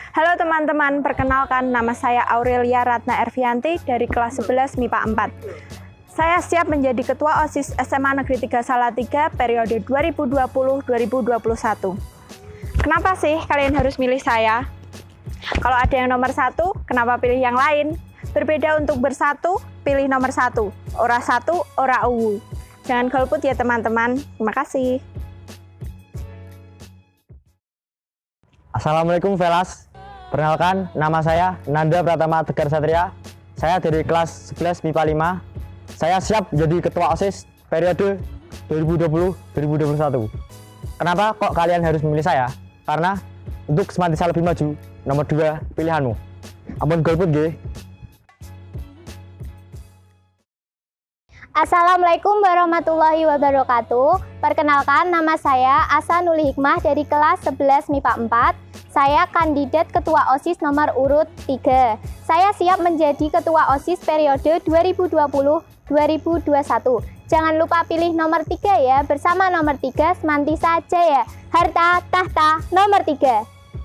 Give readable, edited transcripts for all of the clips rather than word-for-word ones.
Halo teman-teman, perkenalkan nama saya Aurelia Ratna Ervianti dari kelas 11 MIPA 4. Saya siap menjadi Ketua OSIS SMA Negeri 3 Salatiga periode 2020-2021. Kenapa sih kalian harus milih saya? Kalau ada yang nomor 1, kenapa pilih yang lain? Berbeda untuk bersatu, pilih nomor 1. Ora satu, ora uwu. Jangan golput ya teman-teman. Terima kasih. Assalamualaikum Velas. Perkenalkan, nama saya Nanda Pratama Tegar Satria. Saya dari kelas 11 MIPA 5. Saya siap menjadi Ketua OSIS periode 2020-2021. Kenapa kok kalian harus memilih saya? Karena untuk semantiasa lebih maju, nomor 2 pilihanmu. Ampun golput nggih. Assalamualaikum warahmatullahi wabarakatuh. Perkenalkan, nama saya Asa Nuli Hikmah dari kelas 11 MIPA 4. Saya kandidat Ketua OSIS nomor urut 3. Saya siap menjadi Ketua OSIS periode 2020-2021. Jangan lupa pilih nomor 3 ya. Bersama nomor 3 Semantisa Jaya. Harta tahta nomor 3.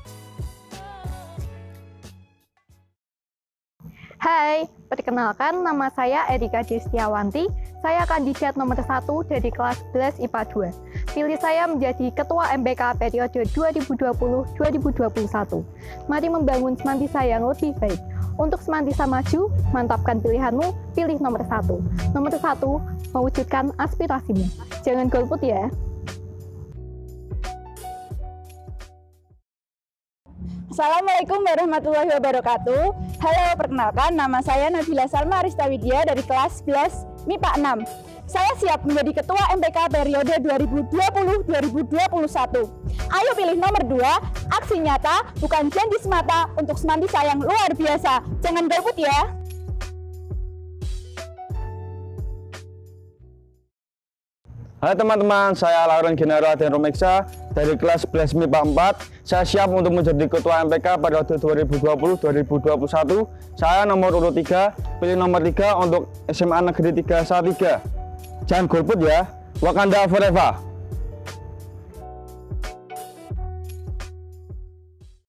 Hai, perkenalkan nama saya Erika Destiawanti. Saya kandidat nomor 1 dari kelas 11 IPA 2. Pilih saya menjadi Ketua MBK periode 2020-2021. Mari membangun Semantisa yang lebih baik. Untuk Semantisa maju, mantapkan pilihanmu, pilih nomor 1. Nomor 1, mewujudkan aspirasimu. Jangan golput ya. Assalamualaikum warahmatullahi wabarakatuh. Halo, perkenalkan nama saya Nabila Salma Arista Widya dari kelas 11 MIPA 6. Saya siap menjadi Ketua MPK periode 2020-2021. Ayo pilih nomor 2, aksi nyata, bukan janji semata untuk Semantisa yang luar biasa. Jangan golput ya. Halo teman-teman, saya Lauren Genaro Aden Romeksa dari kelas 11 MIPA 4. Saya siap untuk menjadi Ketua MPK periode 2020-2021. Saya nomor urut 3, pilih nomor 3 untuk SMA Negeri 3 Salatiga. Jangan golput ya, Wakanda Forever.